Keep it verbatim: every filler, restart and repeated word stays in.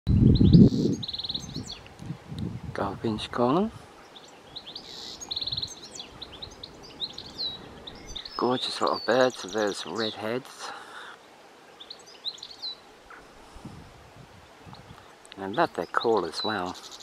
Goldfinch calling. Gorgeous little birds with those red heads. And I love their call as well.